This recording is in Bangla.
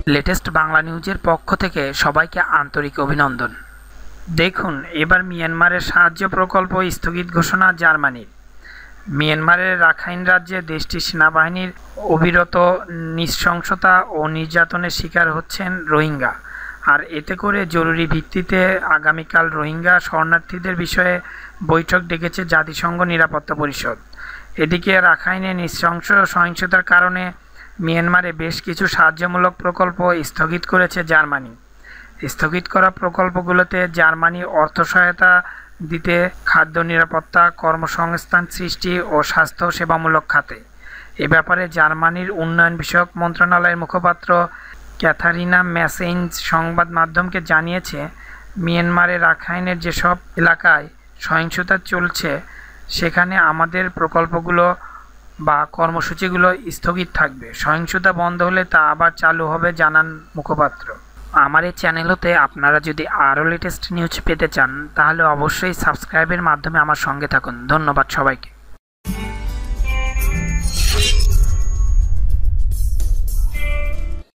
লেটেস্ট বাংলা নিউজের পক্ষ থেকে সবাইকে আন্তরিক অভিনন্দন। দেখুন, এবার মিয়ানমারের সাহায্য প্রকল্প স্থগিত ঘোষণা জার্মানির। মিয়ানমারের রাখাইন রাজ্যে দেশটির সেনাবাহিনীর অবিরত নৃশংসতা ও নির্যাতনের শিকার হচ্ছেন রোহিঙ্গা। আর এতে করে জরুরি ভিত্তিতে আগামীকাল রোহিঙ্গা শরণার্থীদের বিষয়ে বৈঠক ডেকেছে জাতিসংঘ নিরাপত্তা পরিষদ। এদিকে রাখাইনে নৃশংস সহিংসতার কারণে মিয়ানমারে বেশ কিছু সাহায্যমূলক প্রকল্প স্থগিত করেছে জার্মানি। স্থগিত করা প্রকল্পগুলোতে জার্মানি অর্থ সহায়তা দিতে খাদ্য নিরাপত্তা, কর্মসংস্থান সৃষ্টি ও স্বাস্থ্য সেবামূলক খাতে। এ ব্যাপারে জার্মানির উন্নয়ন বিষয়ক মন্ত্রণালয়ের মুখপাত্র ক্যাথারিনা ম্যাসেইনজ সংবাদ মাধ্যমকে জানিয়েছে, মিয়ানমারে রাখাইনের যেসব এলাকায় সহিংসতা চলছে সেখানে আমাদের প্রকল্পগুলো বা কর্মসূচিগুলো স্থগিত থাকবে। সহিংসতা বন্ধ হলে তা আবার চালু হবে, জানান মুখপাত্র। আমার এই চ্যানেলতে আপনারা যদি আরও লেটেস্ট নিউজ পেতে চান তাহলে অবশ্যই সাবস্ক্রাইবের মাধ্যমে আমার সঙ্গে থাকুন। ধন্যবাদ সবাইকে।